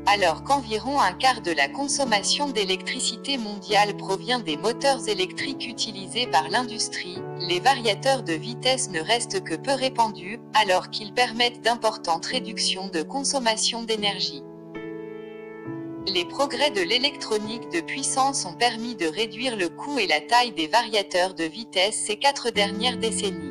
Alors qu'environ un quart de la consommation d'électricité mondiale provient des moteurs électriques utilisés par l'industrie, les variateurs de vitesse ne restent que peu répandus, alors qu'ils permettent d'importantes réductions de consommation d'énergie. Les progrès de l'électronique de puissance ont permis de réduire le coût et la taille des variateurs de vitesse ces 4 dernières décennies.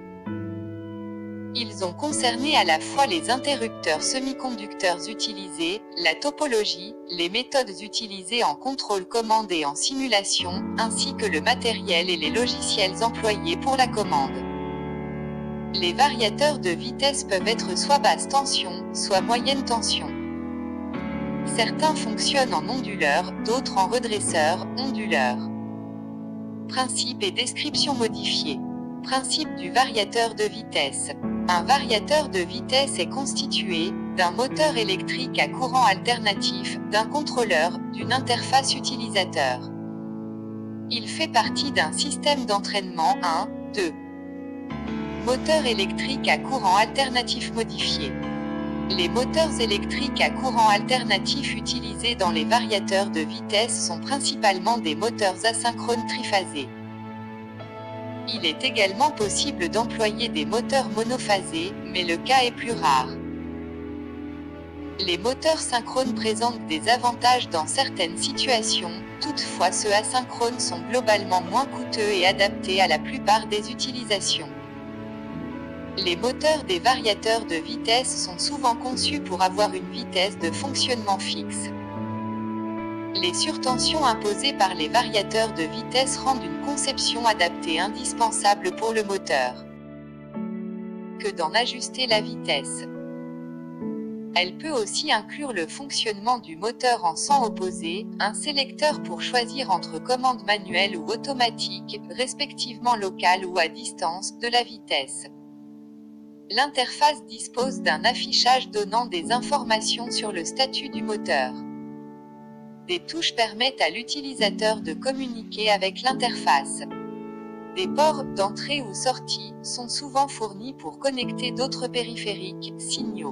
Ils ont concerné à la fois les interrupteurs semi-conducteurs utilisés, la topologie, les méthodes utilisées en contrôle commande et en simulation, ainsi que le matériel et les logiciels employés pour la commande. Les variateurs de vitesse peuvent être soit basse tension, soit moyenne tension. Certains fonctionnent en onduleur, d'autres en redresseur, onduleur. Principe et description modifiée. Principe du variateur de vitesse. Un variateur de vitesse est constitué d'un moteur électrique à courant alternatif, d'un contrôleur, d'une interface utilisateur. Il fait partie d'un système d'entraînement 1, 2. Moteur électrique à courant alternatif modifié. Les moteurs électriques à courant alternatif utilisés dans les variateurs de vitesse sont principalement des moteurs asynchrones triphasés. Il est également possible d'employer des moteurs monophasés, mais le cas est plus rare. Les moteurs synchrones présentent des avantages dans certaines situations, toutefois ceux asynchrones sont globalement moins coûteux et adaptés à la plupart des utilisations. Les moteurs des variateurs de vitesse sont souvent conçus pour avoir une vitesse de fonctionnement fixe. Les surtensions imposées par les variateurs de vitesse rendent une conception adaptée indispensable pour le moteur. Que d'en ajuster la vitesse. Elle peut aussi inclure le fonctionnement du moteur en sens opposé, un sélecteur pour choisir entre commande manuelle ou automatique, respectivement locale ou à distance, de la vitesse. L'interface dispose d'un affichage donnant des informations sur le statut du moteur. Des touches permettent à l'utilisateur de communiquer avec l'interface. Des ports d'entrée ou sortie sont souvent fournis pour connecter d'autres périphériques, signaux.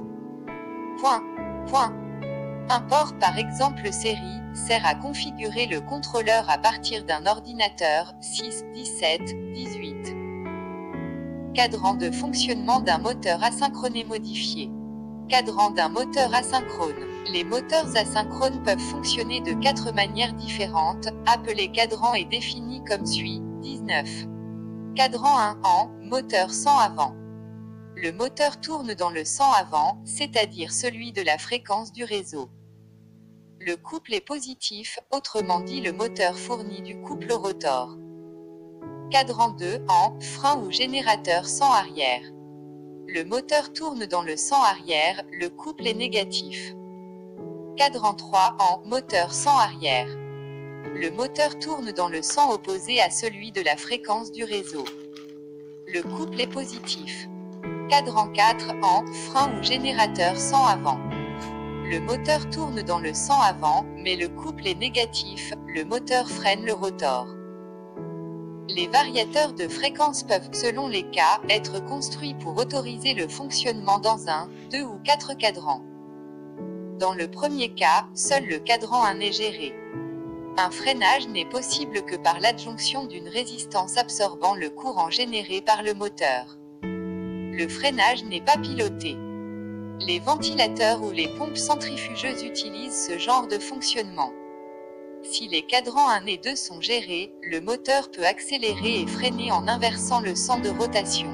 Un port par exemple série sert à configurer le contrôleur à partir d'un ordinateur 6, 17, 18. Cadran de fonctionnement d'un moteur asynchroné modifié. Cadran d'un moteur asynchrone. Les moteurs asynchrones peuvent fonctionner de 4 manières différentes, appelé cadran est défini comme suit, 19. Cadran 1 en, moteur sans avant. Le moteur tourne dans le sens avant, c'est-à-dire celui de la fréquence du réseau. Le couple est positif, autrement dit le moteur fournit du couple au rotor. Cadran 2 en, frein ou générateur sans arrière. Le moteur tourne dans le sens arrière, le couple est négatif. Cadran 3 en, moteur sans arrière. Le moteur tourne dans le sens opposé à celui de la fréquence du réseau. Le couple est positif. Cadran 4 en, frein ou générateur sans avant. Le moteur tourne dans le sens avant, mais le couple est négatif, le moteur freine le rotor. Les variateurs de fréquence peuvent, selon les cas, être construits pour autoriser le fonctionnement dans 1, 2 ou 4 cadrans. Dans le premier cas, seul le cadran 1 est géré. Un freinage n'est possible que par l'adjonction d'une résistance absorbant le courant généré par le moteur. Le freinage n'est pas piloté. Les ventilateurs ou les pompes centrifugeuses utilisent ce genre de fonctionnement. Si les cadrans 1 et 2 sont gérés, le moteur peut accélérer et freiner en inversant le sens de rotation.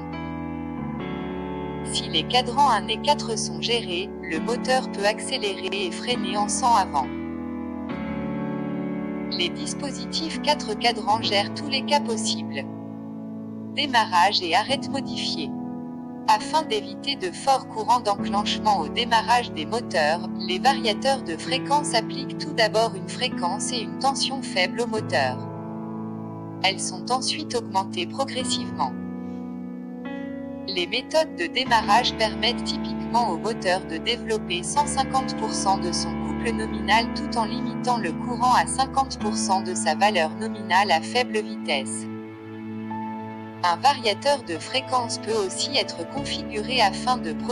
Si les cadrans 1 et 4 sont gérés, le moteur peut accélérer et freiner en sens avant. Les dispositifs 4 cadrans gèrent tous les cas possibles. Démarrage et arrête modifié. Afin d'éviter de forts courants d'enclenchement au démarrage des moteurs, les variateurs de fréquence appliquent tout d'abord une fréquence et une tension faible au moteur. Elles sont ensuite augmentées progressivement. Les méthodes de démarrage permettent typiquement au moteur de développer 150% de son couple nominal tout en limitant le courant à 50% de sa valeur nominale à faible vitesse. Un variateur de fréquence peut aussi être configuré afin de